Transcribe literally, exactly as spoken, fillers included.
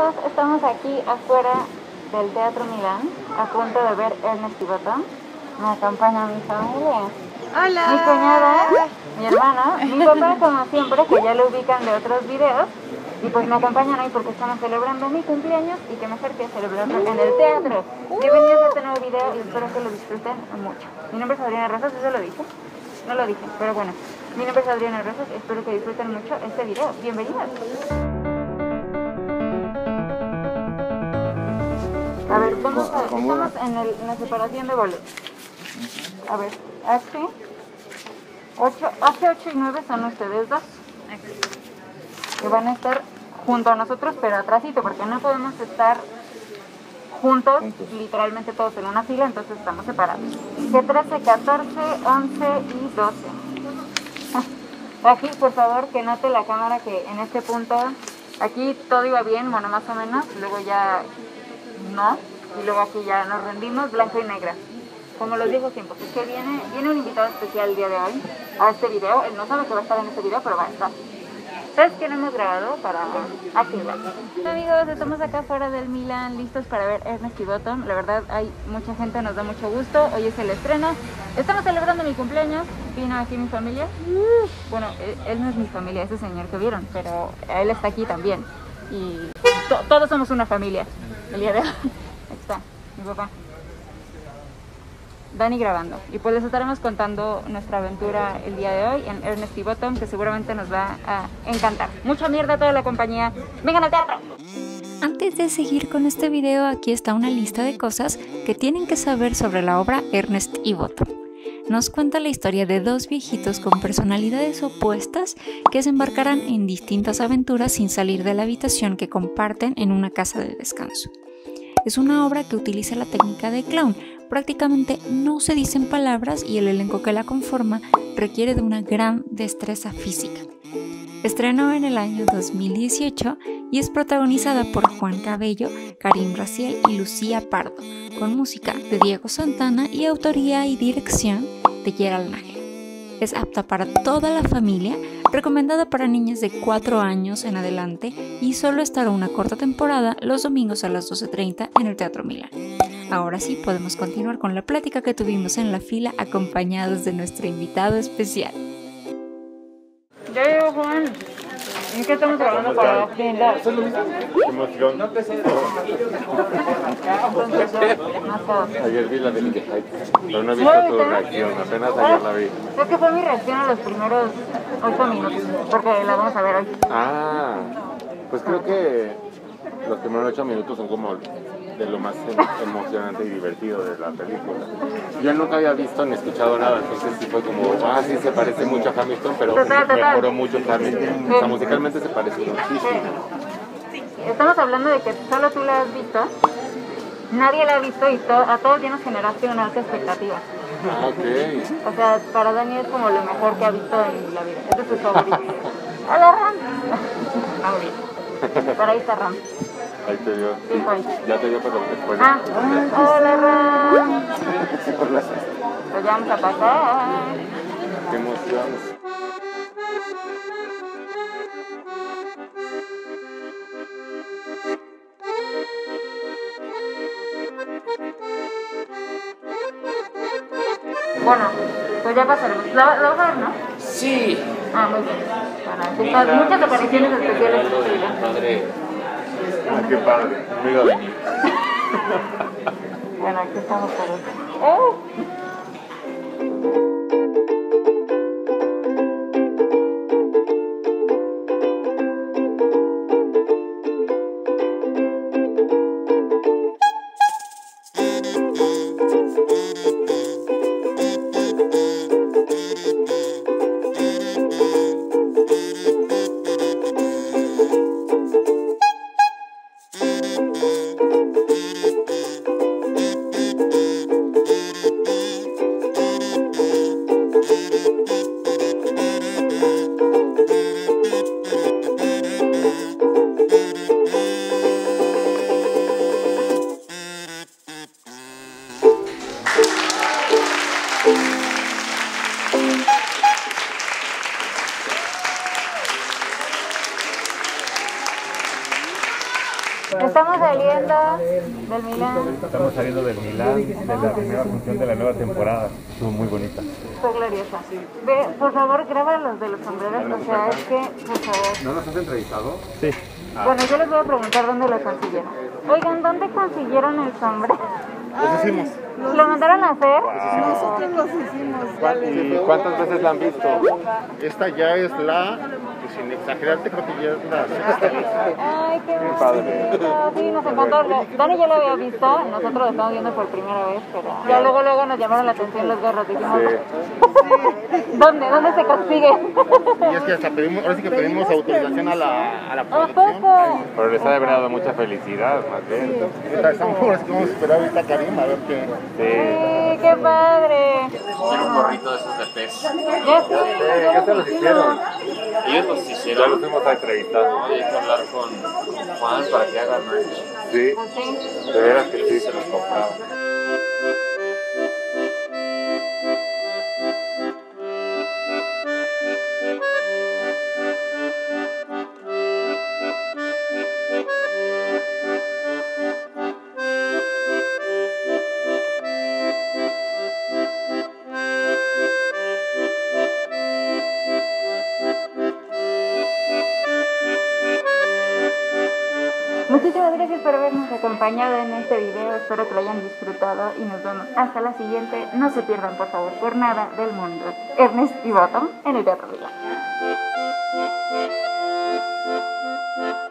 amigos, estamos aquí afuera del Teatro Milán, a punto de ver Ernest y Bottom. Me acompaña mi familia. Hola. Mi cuñada, mi hermana, mi papá, como siempre, que ya lo ubican de otros videos. Y pues me acompañan hoy porque estamos celebrando mi cumpleaños y que mejor que celebrarlo en el teatro. Bienvenidos a este nuevo video y espero que lo disfruten mucho. Mi nombre es Adriana Rosas, ¿eso lo dije? No lo dije, pero bueno. Mi nombre es Adriana Rosas, espero que disfruten mucho este video. Bienvenidos. A ver, estamos, a, estamos en, el, en la separación de boletos. A ver, H, ocho, ocho y nueve son ustedes dos. Que van a estar junto a nosotros, pero atrásito, porque no podemos estar juntos, literalmente todos en una fila, entonces estamos separados. G trece, catorce, once y doce. Aquí, por favor, que note la cámara que en este punto, aquí todo iba bien, bueno, más o menos, luego ya no, y luego aquí ya nos rendimos, blanco y negra. Como los viejos tiempos, es que viene, viene un invitado especial el día de hoy a este video. Él no sabe que va a estar en este video, pero va a estar. ¿Sabes qué no hemos grabado para activar? Amigos, estamos acá fuera del Milán, listos para ver Ernest y Bottom. La verdad, hay mucha gente, nos da mucho gusto. Hoy es el estreno. Estamos celebrando mi cumpleaños. Vino aquí mi familia. Bueno, él, él no es mi familia, ese señor que vieron, pero él está aquí también. Y to todos somos una familia el día de hoy. Aquí está, mi papá. Dani grabando, y pues les estaremos contando nuestra aventura el día de hoy en Ernest y Bottom, que seguramente nos va a encantar. Mucha mierda a toda la compañía, vengan al teatro. Antes de seguir con este video, aquí está una lista de cosas que tienen que saber sobre la obra Ernest y Bottom. Nos cuenta la historia de dos viejitos con personalidades opuestas que se embarcarán en distintas aventuras sin salir de la habitación que comparten en una casa de descanso. Es una obra que utiliza la técnica de clown. Prácticamente no se dicen palabras y el elenco que la conforma requiere de una gran destreza física. Estrenó en el año dos mil dieciocho y es protagonizada por Juan Cabello, Karim Raciel y Lucía Pardo, con música de Diego Santana y autoría y dirección de Gerald Nájera. Es apta para toda la familia, recomendada para niñas de cuatro años en adelante y solo estará una corta temporada los domingos a las doce treinta en el Teatro Milán. Ahora sí podemos continuar con la plática que tuvimos en la fila acompañados de nuestro invitado especial. Ya llegó Juan. ¿En qué estamos grabando para brindar? ¿Qué emoción? Ayer vi la de Linke Heights, pero no he visto tu reacción, apenas ayer la vi. Es que fue mi reacción a los primeros ocho minutos, porque la vamos a ver hoy. Ah, pues creo que los primeros ocho minutos son como de lo más emocionante y divertido de la película. Yo nunca había visto ni escuchado nada, entonces sí fue como, ah, sí se parece mucho a Hamilton, pero total, total. Mejoró mucho Hamilton. Sí. O sea, musicalmente se parece muchísimo. Sí. Estamos hablando de que solo tú la has visto, nadie la ha visto y to a todos ya nos generaste una alta expectativa. Ah, ok. O sea, para Dani es como lo mejor que ha visto en la vida. Este es su favorito. ¡Hola, Ram! Favorito. Por ahí está Ram. Ahí te dio. Sí, pues. Ya te dio, pero después. Ah, hola, Ram. Pues ya vamos a pasar. Qué emoción. Bueno, pues ya pasaremos. ¿La, la vas a ver, no? Sí. Ah, muy bien. Bueno, estas muchas apariciones especiales en este video. Padre. Ah, qué padre. Me iba a venir. Bueno, aquí estamos todos. ¡Oh! Estamos saliendo del Milán. Estamos saliendo del Milán, de la primera función de la nueva temporada. Estuvo muy bonita. Fue gloriosa. Ve, por favor, graba los de los sombreros. O sea, es que, por favor. ¿No nos has entrevistado? Sí. Ah. Bueno, yo les voy a preguntar dónde lo consiguieron. Oigan, ¿dónde consiguieron el sombrero? Los hicimos. ¿Lo mandaron a hacer? Wow. Nosotros los hicimos. ¿Y cuántas veces la han visto? Esta ya es la, pues, sin exagerarte, creo que ya es la sexta vez. Ay, qué padre. Sí, nos encantó. Dani ya lo había visto, nosotros lo estamos viendo por primera vez, pero ya luego luego nos llamaron la atención los gorros. Dijimos, sí. ¿Dónde? ¿Dónde se consigue? Y es que hasta pedimos, ahora sí que pedimos autorización a la, a la producción. Pero les ha de haber dado mucha felicidad, más bien. Sí. Estamos, ahora sí que vamos a esperar ahorita a Karim a ver qué. Sí. Sí, qué padre. Quiero un gorrito de esos de pez. Ya sé, ¿Qué se los hicieron? Ellos los Ya hicieron. los fuimos a entrevistar. Hay que hablar con Juan para que haga merch. Sí, pues sí. de veras que Ellos sí. se los compraron. Muchísimas gracias por habernos acompañado en este video, espero que lo hayan disfrutado y nos vemos hasta la siguiente. No se pierdan por favor por nada del mundo Ernest y Bottom en el Teatro Milán.